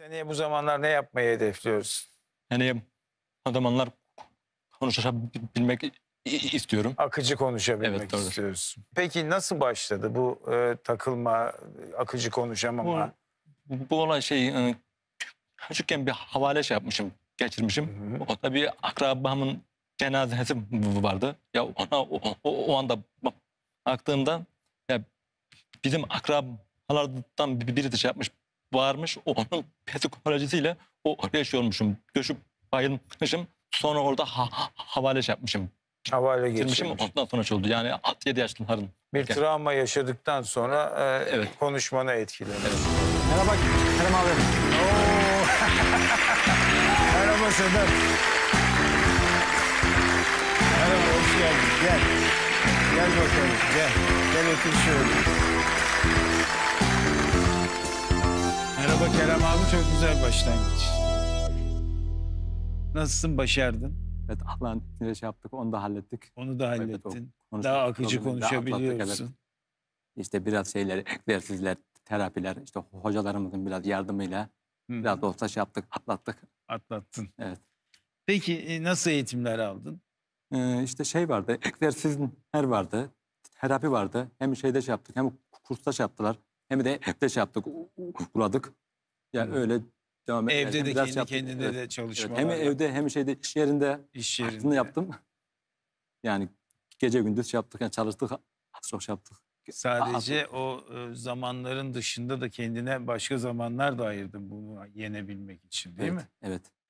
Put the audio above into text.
Seneye bu zamanlar ne yapmayı hedefliyoruz? Yani o zamanlar konuşabilmek istiyorum. Akıcı konuşabilmek Evet, doğrudur. istiyoruz. Peki nasıl başladı bu takılma, akıcı konuşamama? Bu olay küçükken bir havale yapmışım, geçirmişim. Hı hı. O da bir akrabamın cenazesi vardı. Ya ona o anda baktığımda ya bizim akrabalardan biri de yapmış, varmış. Onun psikolojisiyle oraya olmuşum. Düşüp bayılmışım. Sonra orada havale yapmışım. Havale Geçirmişim. geçirmiş. Ondan sonra oldu. Yani 6-7 yaşlıların. Bir travma yaşadıktan sonra Evet. konuşmanı etkiledi. Evet. Merhaba Kerem abi. Oo! Merhaba Sedat. Merhaba, hoş geldin. Gel. Gel bakalım, gel. Gel otur şöyle. Merhaba Kerem abi, çok güzel başlangıç. Nasılsın, başardın? Evet, Allah'ın izniyle yaptık, onu da hallettik. Onu da Evet, hallettin. o Daha akıcı problemi de atlattık, konuşabiliyorsun. evet. İşte biraz egzersizler, terapiler, işte hocalarımızın biraz yardımıyla Hı hı. biraz da olsa yaptık, atlattık. Atlattın. Evet. Peki nasıl eğitimler aldın? İşte vardı, egzersizler vardı, terapi vardı. Hem yaptık, hem kursta yaptılar, hem de evde yaptık, uyguladık. Yani Hı. öyle devam Evde ederken de biraz kendi yaptık. kendine Evet, de evet. çalışmalar Hem var. evde hem iş yerinde İş aslında yerinde. yaptım. Yani gece gündüz yaptık, yani çalıştık, az çok yaptık. Sadece o zamanların dışında da kendine başka zamanlar da ayırdın bunu yenebilmek için, değil Evet, mi? evet.